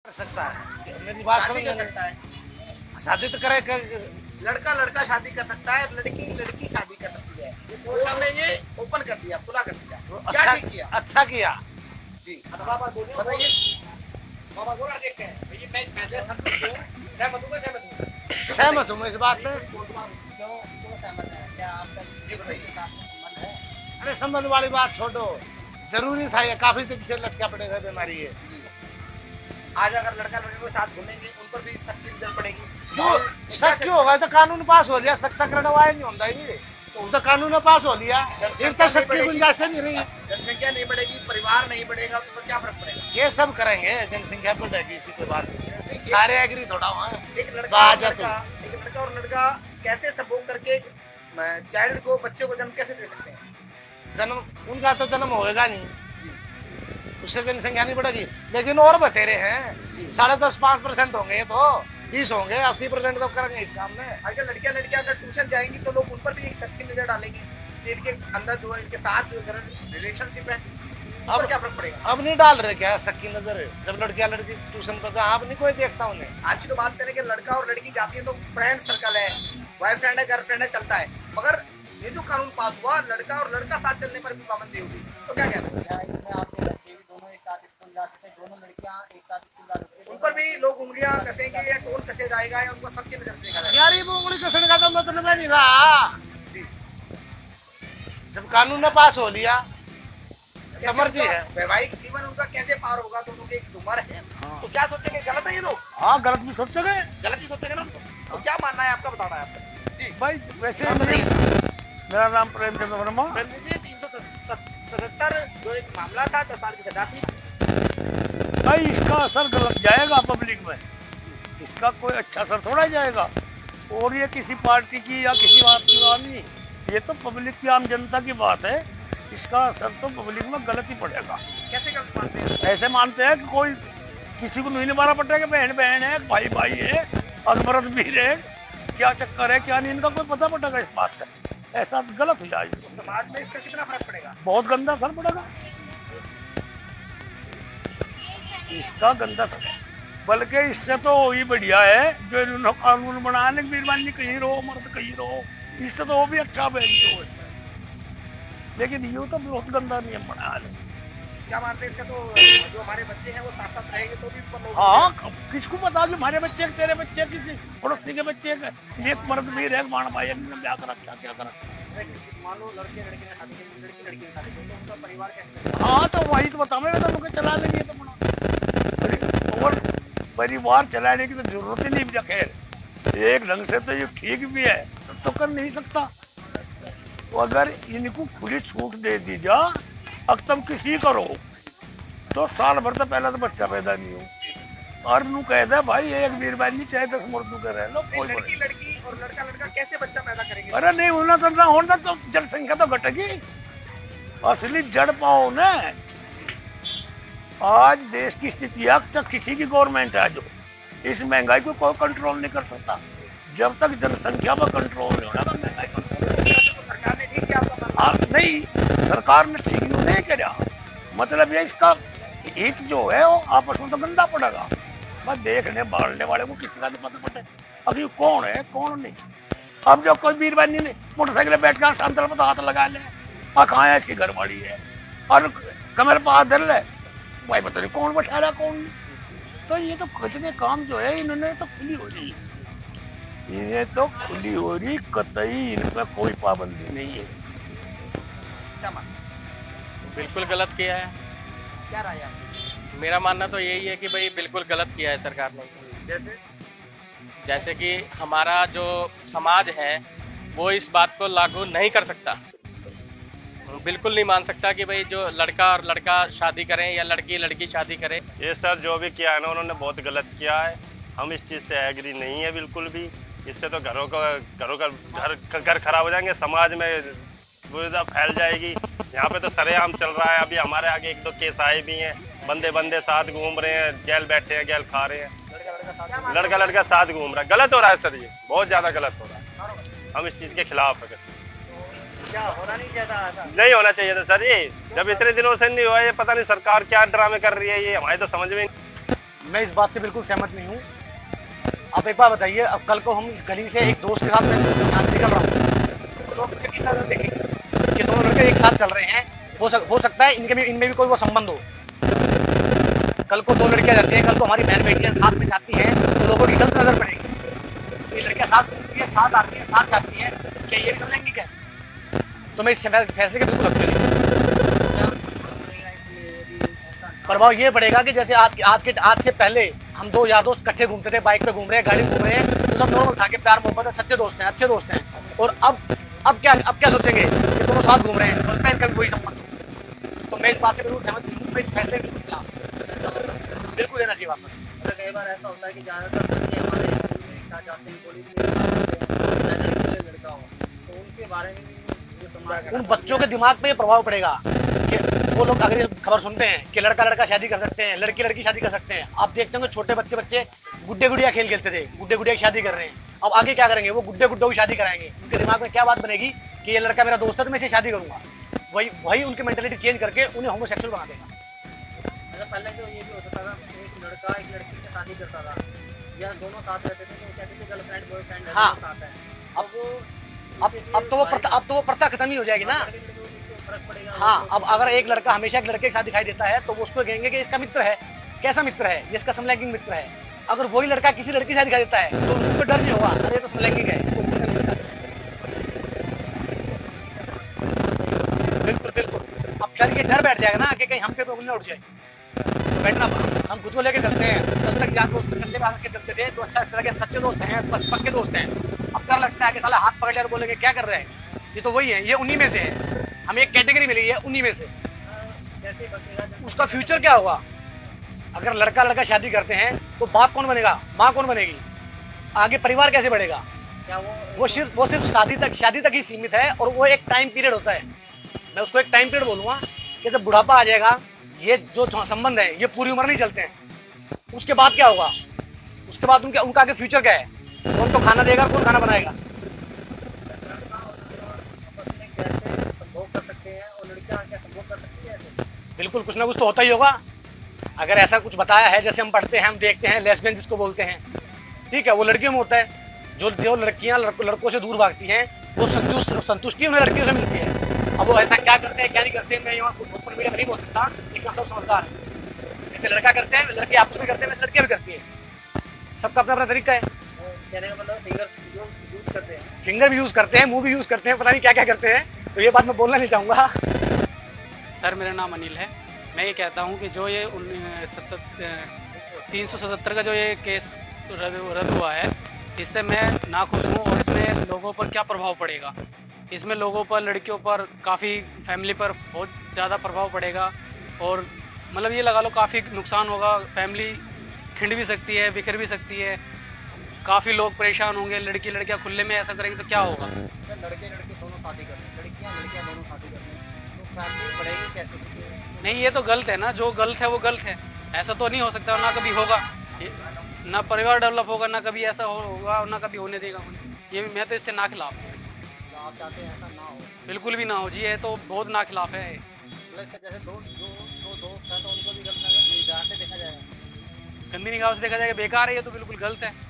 सकता है, मेरी बात समझ कर सकता है, शादी तो करे लड़का लड़का शादी कर सकता है, लड़की लड़की शादी कर सकती है। वो हमने ये ओपन कर दिया, खुला कर दिया। तो क्या ठीक किया? अच्छा किया जी बताइए। बाबा बोला देखते हैं भैया, मैं इस फैसले से संतुष्ट हूं, सहमत हूँ मैं इस बात पे। जी बताइए। अरे संबंध वाली बात छोड़ो, जरूरी था, ये काफी दिन से लटका पड़ेगा बीमारी है। आज अगर लड़का लड़के के साथ घूमेंगे, उन पर भी सख्ती नजर पड़ेगी। क्यों शक क्यों होगा? तो कानून पास हो लिया, सख्त करने वाले नहीं होता ही, तो कानून पास हो लिया, फिर तो शक की गुंजाइश नहीं रही। जनसंख्या नहीं बढ़ेगी, परिवार नहीं बढ़ेगा, उस पर क्या फर्क पड़ेगा? ये सब करेंगे, जनसंख्या बढ़ेगी, इसी पे बात नहीं है। सारे एग्री थोड़ा हुआ है। एक लड़का और लड़का कैसे संभोग करके चाइल्ड को, बच्चे को जन्म कैसे दे सकते हैं? जन्म उनका तो जन्म होएगा नहीं, उससे जनसंख्या नहीं बढ़ेगी। लेकिन और बतेरे हैं, 10.5% होंगे, ये तो 20 होंगे, 80% तो करेंगे इस काम में। अगर लड़कियां अगर ट्यूशन जाएंगी तो लोग उन पर भी एक सख्ती नजर डालेंगे कि इनके अंदर जो है, इनके साथ जो रिलेशनशिप है, अब क्या फर्क पड़ेगा? अब नहीं डाल रहे क्या सख्त की नजर? जब लड़कियां लड़की ट्यूशन पर जा, अब नहीं कोई देखता उन्हें। आज की तो बात करें कि लड़का और लड़की जाती है तो फ्रेंड सर्कल है, बॉयफ्रेंड है, गर्लफ्रेंड है, चलता है। मगर ये जो कानून पास हुआ, लड़का और लड़का साथ चलने पर भी पाबंदी होगी, तो क्या कहना है? इसमें आपके बच्चे भी दोनों एक साथ स्कूल जाते थे, दोनों लड़कियां एक साथ स्कूल जाती थी, उन पर भी लोग उंगलियां कसेंगे या टोन कसे जाएगा या उनको सबकी नजर से देखा जाएगा? यार ये उंगली कसने का तो मतलब नहीं रहा। जब कानून ने पास हो लिया, तो मर्जी है। वैवाहिक जीवन उनका कैसे पार होगा? दोनों के एक उम्र है, तो क्या सोचेंगे? गलत है ये लोग? हाँ, गलत भी सोचोगे, गलत भी सोचेंगे ना। तो क्या मानना है आपका, बताना है आपका जी भाई। वैसे मेरा नाम प्रेमचंद वर्मा। 377 जो एक मामला था, 10 साल की सजा थी। भाई इसका असर गलत जाएगा पब्लिक में, इसका कोई अच्छा असर थोड़ा जाएगा। और ये किसी पार्टी की या किसी बात की बात नहीं, ये तो पब्लिक की, आम जनता की बात है। इसका असर तो पब्लिक में गलत ही पड़ेगा। कैसे गलत मानते हैं? ऐसे मानते हैं कि कोई किसी को नहीं मारा पड़ेगा, बहन बहन है, भाई भाई है, और मर्द भी है, क्या चक्कर है क्या नहीं, इनका कोई पता पड़ेगा इस बात का। ऐसा गलत हो जाएगा। समाज में इसका कितना फर्क पड़ेगा? बहुत गंदा असर पड़ेगा इसका, गंदा असर है। बल्कि इससे तो वही बढ़िया है जो इन्होंने कानून बनाने की मेहरबानी, कहीं रहो मर्द कहीं रहो, इससे तो वो भी अच्छा है। लेकिन ये तो बहुत गंदा नियम बना है। क्या मानते हैं इससे? तो जो हमारे बच्चे हैं वो साथ साथ रहेंगे तो भी हाँ, किसको पता कि हमारे बच्चे, तेरे बच्चे, किसी पड़ोसी के बच्चे, एक मर्द भी रहे, मान भाई ब्याह करा, क्या करा। मान लो लड़के लड़के ने शादी की, लड़की लड़की ने शादी की, तो उनका परिवार कैसे? हाँ, तो वही तो बता, मैं तो मुझे चला लेंगे तो बड़ा। और परिवार चलाने की तो जरूरत ही नहीं। खैर एक ढंग से तो ये ठीक भी है, तो कर नहीं सकता। तो अगर इनको खुली छूट दे दी जा, अब तुम किसी करो, तो साल भर तो पहला तो बच्चा पैदा नहीं हो, और नू कह दे भाई एक मेहरबानी चाहे 10 मुर्दों के रह लो, कोई लड़की लड़की और लड़का लड़का कैसे बच्चा पैदा करेंगे? अरे नहीं होना तो ना होना, तो जनसंख्या तो घटेगी। असली जड़ पाओ ना। आज देश की स्थिति अब किसी की गवर्नमेंट है जो इस महंगाई को कोई कंट्रोल नहीं कर सकता। जब तक जनसंख्या पर कंट्रोल नहीं होगा, महंगाई कर सकता। सरकार ने ठीक किया? नहीं, सरकार ने ठीक नहीं किया। मतलब ये इसका हित जो है वो आपस में तो गंदा पड़ेगा। बस देखने बाढ़ने वाले को किसी का नहीं पता पड़े अभी कौन है कौन नहीं। अब जो कोई मेहरबानी नहीं, मोटरसाइकिल बैठ कर शांतल पर हाथ लगा ले, कहाँ है इसकी घर वाली है, और कमर पर हाथ धर ले, भाई पता नहीं कौन बैठा रहा कौन नहीं। तो ये तो कितने काम जो है इन्होंने तो खुली हो रही, इन्हें तो खुली हो रही, कतई इन पर कोई पाबंदी नहीं है। बिल्कुल गलत किया है। क्या राय है आपकी? मेरा मानना तो यही है कि भाई बिल्कुल गलत किया है सरकार ने। जैसे कि हमारा जो समाज है वो इस बात को लागू नहीं कर सकता, बिल्कुल नहीं मान सकता कि भाई जो लड़का और लड़का शादी करें या लड़की लड़की शादी करे। ये सर जो भी किया है ना उन्होंने बहुत गलत किया है। हम इस चीज़ से एग्री नहीं है बिल्कुल भी। इससे तो घरों का घर खराब हो जाएंगे, समाज में विविधता फैल जाएगी। यहाँ पे तो सरेआम चल रहा है। अभी हमारे आगे 1-2 केस आए भी हैं, बंदे साथ घूम रहे हैं, जेल बैठे हैं, जेल खा रहे हैं, लड़का साथ घूम रहा है। गलत हो रहा है सर, ये बहुत ज़्यादा गलत हो रहा है। हम इस चीज़ के खिलाफ है। क्या होना नहीं चाहिए? नहीं होना चाहिए था सर। ये जब इतने दिनों से नहीं हुआ, ये पता नहीं सरकार क्या ड्रामे कर रही है, ये हमारे तो समझ में मैं इस बात से बिल्कुल सहमत नहीं हूँ। आप एक बार बताइए, अब कल को हम इस गली से एक दोस्त के साथ मैं यहाँ से निकल रहा हूँ तो लोग फिर किस तरह से देखेंगे कि दोनों लड़के एक साथ चल रहे हैं। हो सकता है इनमें भी कोई वो संबंध हो। कल को दो लड़कियाँ जाती हैं, कल को हमारी बहन बेटियाँ साथ में जाती हैं तो लोगों की गलत नजर पड़ेगी। ये लड़कियाँ साथ घूमती है, साथ आती है, साथ जाती है, क्या ये भी समझेंगी क्या? तो मैं इस फैसले के बिल्कुल हक नहीं। प्रभाव ये पड़ेगा कि जैसे आज से पहले हम दो यार दोस्त इकट्ठे घूमते थे, बाइक पे घूम रहे हैं, गाड़ी में घूम रहे हैं, तो सब नॉर्मल था कि प्यार मोहब्बत है, सच्चे दोस्त हैं, अच्छे दोस्त हैं। और अब क्या सोचेंगे कि दोनों साथ घूम रहे हैं और पहन कर कोई संबंध हो। तो मैं इस बात से बिल्कुल सहमत नहीं हूँ। मैं इस फैसले के बिल्कुल खिलाफ, बिल्कुल देना चाहिए वापस। कई बार ऐसा होता है कि ज़्यादातर लड़के हमारे स्कूल में क्या चाहते हैं, कोई भी लड़का हो तो उनके बारे में उन बच्चों के दिमाग पे ये प्रभाव पड़ेगा कि वो लोग अगर ये खबर सुनते हैं कि लड़का लड़का शादी कर सकते हैं, लड़की लड़की शादी कर सकते हैं। आप देखते होंगे छोटे बच्चे गुड्डे गुड़िया खेल खेलते थे, गुड्डे गुड़िया की शादी कर रहे हैं। अब आगे क्या करेंगे? वो गुड्डे गुड्डों की शादी कराएंगे। उनके दिमाग में क्या बात बनेगी कि ये लड़का मेरा दोस्त है तो मैं इसे शादी करूंगा। वही उनकी मेंटेलिटी चेंज करके उन्हें होमोसेक्सुअल बना देगा। पहले तो ये भी हो सकता था, एक लड़का एक लड़की से शादी करता था या दोनों साथ रहते थे तो कहते थे गर्लफ्रेंड बॉयफ्रेंड साथ है। अब तो वो प्रथा खत्म ही हो जाएगी ना। हाँ, अब अगर एक लड़का हमेशा एक लड़के के साथ दिखाई देता है तो वो उसको कहेंगे कि इसका मित्र है। कैसा मित्र है? जिसका समलैंगिक मित्र है। अगर वही लड़का किसी लड़की के साथ दिखाई देता है तो उनको डर नहीं होगा, अरे तो समलैंगिक है। बिल्कुल अब डर बैठ जाएगा ना कि कहीं हम पे उंगली उठ जाए। तो बैठना, हम खुद को लेके चलते हैं। कल तक यार दोस्त कंधे पे हाथ के चलते थे तो अच्छा लगता है, सच्चे दोस्त हैं, पक्के दोस्त हैं। अब डर लगता है कि साला हाथ पकड़ लिया तो बोलेंगे क्या कर रहे हैं। ये तो वही है, ये उन्हीं में से है। हमें एक कैटेगरी मिली है उन्हीं में से। उसका फ्यूचर क्या होगा? अगर लड़का लड़का शादी करते हैं तो बाप कौन बनेगा, माँ कौन बनेगी, आगे परिवार कैसे बढ़ेगा? वो सिर्फ शादी तक ही सीमित है। और वो एक टाइम पीरियड होता है। मैं उसको एक टाइम पीरियड बोलूँगा कि जब बुढ़ापा आ जाएगा, ये जो संबंध है ये पूरी उम्र नहीं चलते हैं। उसके बाद क्या होगा? उसके बाद उनका आगे फ्यूचर क्या है? कौन तो खाना देगा, कौन खाना बनाएगा? बिल्कुल कुछ ना कुछ तो होता ही होगा। अगर ऐसा कुछ बताया है, जैसे हम पढ़ते हैं, हम देखते हैं, लेस्बियन जिसको बोलते हैं, ठीक है, वो लड़कियों में होता है। जो लड़कियां लड़कों से दूर भागती हैं वो संतुष्टि उन्हें लड़कियों से मिलती है। अब वो ऐसा क्या करते हैं क्या नहीं करते हैं मैं यहाँ ओपन मीडिया में नहीं बोल सकता, लेकिन सब समझदार है। जैसे लड़का करते हैं, लड़के आपस में करते हैं, वैसे लड़कियां भी करती हैं। सबका अपना अपना तरीका है। फिंगर भी यूज करते हैं, मुंह भी यूज करते हैं, पता नहीं क्या क्या करते हैं। तो ये बात मैं बोलना नहीं चाहूँगा। सर मेरा नाम अनिल है। मैं ये कहता हूँ कि जो ये 377 का जो ये केस रद्द हुआ है, इससे मैं नाखुश हूँ। और इसमें लोगों पर क्या प्रभाव पड़ेगा? इसमें लोगों पर, लड़कियों पर, काफ़ी फैमिली पर बहुत ज़्यादा प्रभाव पड़ेगा। और मतलब ये लगा लो काफ़ी नुकसान होगा। फैमिली खिंड भी सकती है, बिखर भी सकती है, काफ़ी लोग परेशान होंगे। लड़कियाँ खुले में ऐसा करेंगे तो क्या होगा? लड़के दोनों शादी करते हैं, लड़कियाँ दोनों शादी करते हैं, तो फैमिली बढ़ेगी कैसे? नहीं, ये तो गलत है ना। जो गलत है वो गलत है। ऐसा तो नहीं हो सकता, ना कभी होगा, ना परिवार डेवलप होगा, ना कभी ऐसा होगा, ना कभी होने देगा। ये मैं तो इससे ना खिलाफ हूँ। आप चाहते हैं ऐसा ना हो? बिल्कुल भी ना हो जी, ये तो बहुत ना खिलाफ है। जैसे दो दोस्त हैं तो उनको भी गलत निगाह से देखा जाएगा, गंदी निगाह से देखा जाएगा, बेकार है, ये तो बिल्कुल गलत है।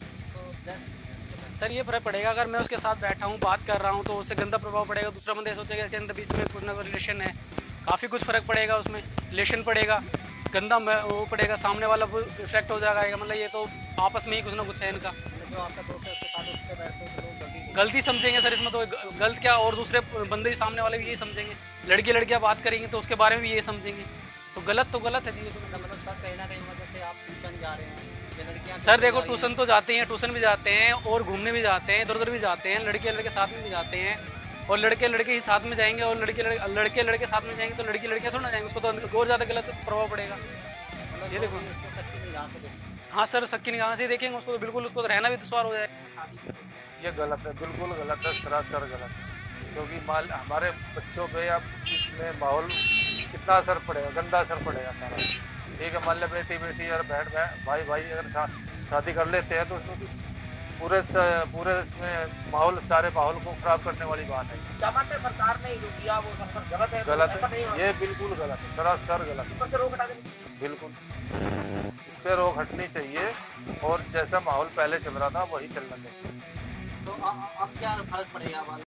सर ये फर्क पड़ेगा, अगर मैं उसके साथ बैठा हूँ, बात कर रहा हूँ, तो उससे गंदा प्रभाव पड़ेगा। दूसरा बंदा सोचेगा इसके अंदर बीच में कुछ ना कुछ रिलेशन है, काफ़ी कुछ फ़र्क पड़ेगा उसमें, रिलेशन पड़ेगा, गंदा वो पड़ेगा, सामने वाला इफेक्ट हो जाएगा। मतलब ये तो आपस में ही कुछ ना कुछ है इनका। जो आपका दोस्त है उसके साथ उसके बैठते हैं तो लोग गलती समझेंगे सर इसमें। तो गलत क्या, और दूसरे बंदे सामने वाले भी यही समझेंगे। लड़कियाँ बात करेंगे तो उसके बारे में भी ये समझेंगे। तो गलत है जी। तो मतलब सर कहीं ना कहीं वजह से आप ट्यूशन जा रहे हैं, सर देखो ट्यूशन तो जाते हैं, ट्यूशन भी जाते हैं और घूमने भी जाते हैं, इधर उधर भी जाते हैं, लड़के साथ में भी जाते हैं। और लड़के ही साथ में जाएंगे और लड़के साथ में जाएंगे तो लड़कियाँ थोड़ा ना जाएंगे, उसको तो और ज़्यादा गलत प्रभाव पड़ेगा। ये देखो, हाँ सर, सबकी निगाह से देखेंगे उसको तो बिल्कुल, उसको तो रहना भी दुश्वार हो जाएगा। ये गलत है, बिल्कुल गलत है, सरासर गलत है। क्योंकि हमारे बच्चों पे अब इसमें माहौल कितना असर पड़ेगा, गंदा असर पड़ेगा सारा। ठीक है, मान लिया बेटी और भाई अगर शादी कर लेते हैं तो उसमें पूरे इसमें सारे माहौल को खराब करने वाली बात है। क्या मानते हैं सरकार ने जो किया वो सर गलत है? गलत ऐसा नहीं है, ये बिल्कुल गलत है, सरासर गलत है, रोक हटा देंगे बिल्कुल। इस पे पे रोक हटनी चाहिए और जैसा माहौल पहले चल रहा था वही चलना चाहिए। तो अब क्या फर्क पड़ेगा